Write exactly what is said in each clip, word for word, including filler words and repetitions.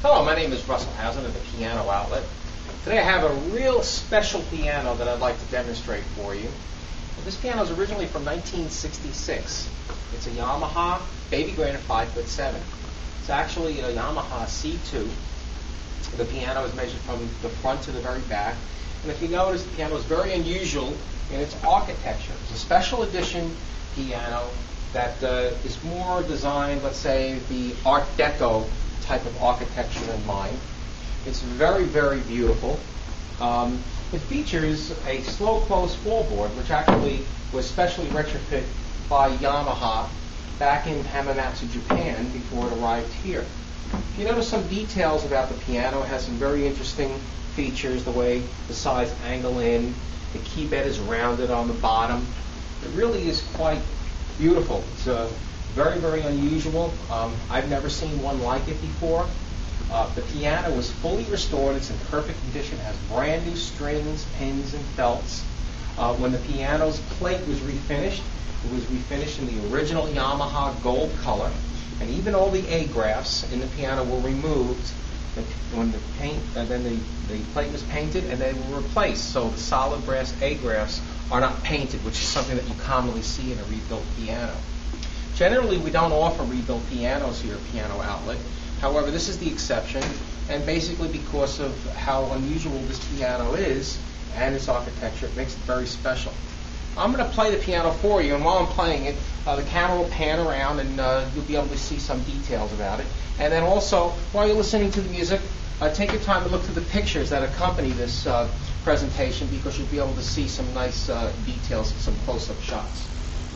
Hello, my name is Russell Housen of the Piano Outlet. Today I have a real special piano that I'd like to demonstrate for you. This piano is originally from nineteen sixty-six. It's a Yamaha baby granite five foot seven. It's actually a Yamaha C two. The piano is measured from the front to the very back. And if you notice, the piano is very unusual in its architecture. It's a special edition piano that uh, is more designed, let's say, the Art Deco type of architecture in mind. It's very, very beautiful. Um, it features a slow close fallboard, which actually was specially retrofit by Yamaha back in Hamamatsu, Japan, before it arrived here. If you notice some details about the piano, it has some very interesting features, the way the sides angle in, the keybed is rounded on the bottom. It really is quite beautiful. It's uh, very, very unusual. Um, I've never seen one like it before. Uh, the piano was fully restored. It's in perfect condition. It has brand new strings, pins, and felts. Uh, when the piano's plate was refinished, it was refinished in the original Yamaha gold color, and even all the agraffs in the piano were removed when the paint, and then the, the plate was painted, and they were replaced. So the solid brass agraffs are not painted, which is something that you commonly see in a rebuilt piano. Generally, we don't offer rebuilt pianos here at Piano Outlet. However, this is the exception, and basically because of how unusual this piano is and its architecture, it makes it very special. I'm going to play the piano for you, and while I'm playing it, uh, the camera will pan around, and uh, you'll be able to see some details about it. And then also, while you're listening to the music, uh, take your time to look through the pictures that accompany this uh, presentation, because you'll be able to see some nice uh, details and some close-up shots.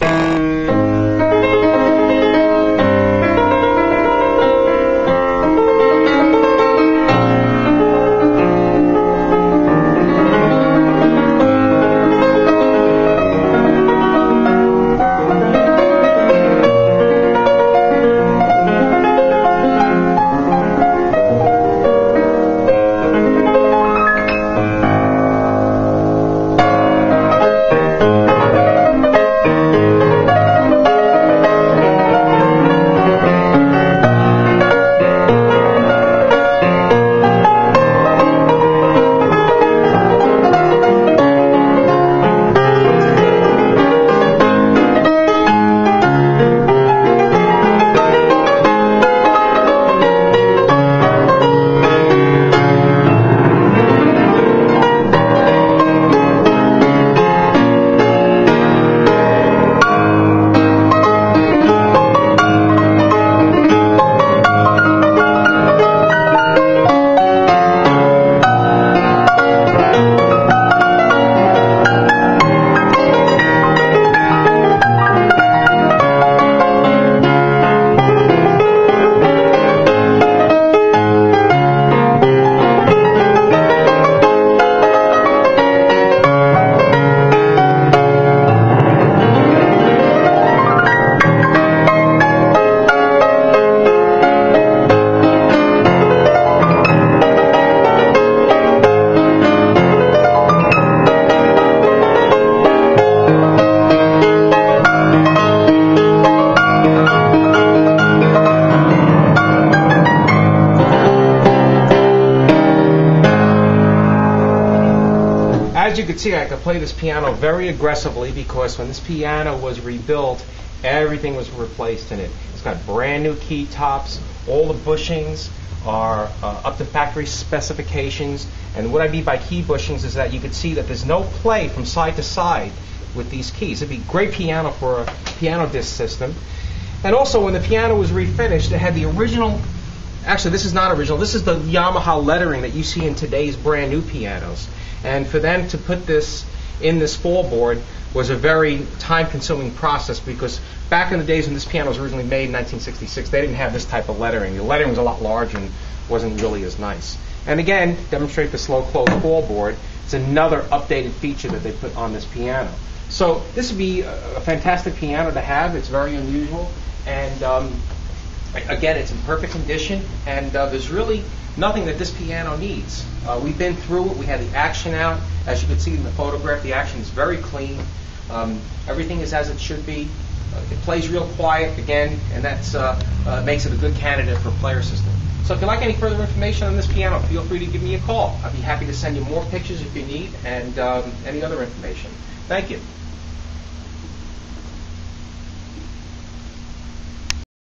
As you can see, I could play this piano very aggressively because when this piano was rebuilt, everything was replaced in it. It's got brand new keytops. All the bushings are uh, up to factory specifications. And what I mean by key bushings is that you can see that there's no play from side to side with these keys. It'd be a great piano for a piano disc system. And also, when the piano was refinished, it had the original. Actually, this is not original. This is the Yamaha lettering that you see in today's brand new pianos. And for them to put this in this fallboard was a very time-consuming process, because back in the days when this piano was originally made in nineteen sixty-six, they didn't have this type of lettering. The lettering was a lot larger and wasn't really as nice. And again, demonstrate the slow close fallboard. It's another updated feature that they put on this piano. So this would be a, a fantastic piano to have. It's very unusual, and um, again, it's in perfect condition, and uh, there's really nothing that this piano needs. Uh, we've been through it. We had the action out. As you can see in the photograph, the action is very clean. Um, everything is as it should be. Uh, it plays real quiet, again, and that uh, uh, makes it a good candidate for a player system. So if you'd like any further information on this piano, feel free to give me a call. I'd be happy to send you more pictures if you need, and um, any other information. Thank you.